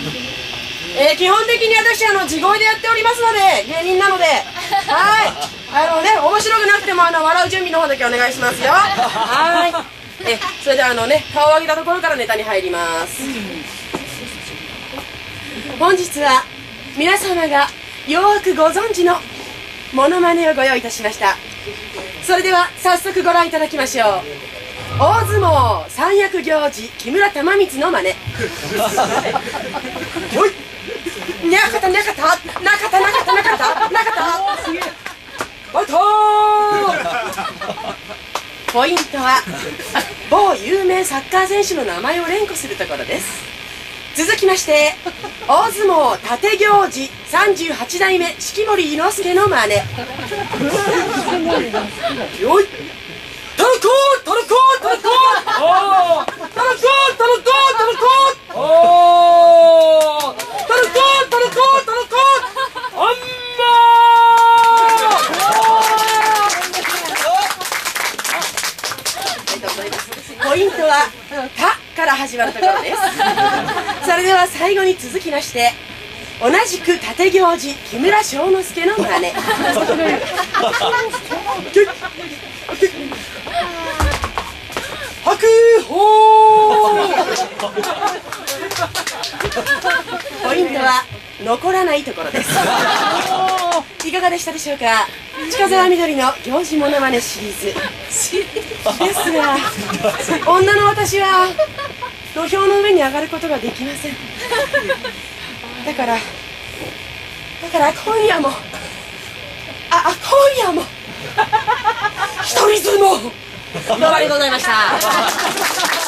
基本的に私地声でやっておりますので、芸人なので、はい、面白くなくても笑う準備の方だけお願いしますよ。はい、それでは顔を上げたところからネタに入ります。本日は皆様がよーくご存知のモノマネをご用意いたしました。それでは早速ご覧いただきましょう。大相撲三役行司木村玉光の真似。よいにゃかたにゃかたなかたなかたなかたなかたバイトー。ポイントは某有名サッカー選手の名前を連呼するところです。続きまして大相撲立行司38代目式守伊之助の真似。よいたらこーたらこーたらこーたらこーたらこーたらこーたらこーポイントは「た」から始まるところです。それでは最後に続きまして同じく立行司木村庄之助の真似。白鵬。ポイントは残らないところです。いかがでしたでしょうか。近澤みどりの行司モノマネシリーズですが、女の私は土俵の上に上がることができません。だから今夜も一人相撲どうもありがとうございました。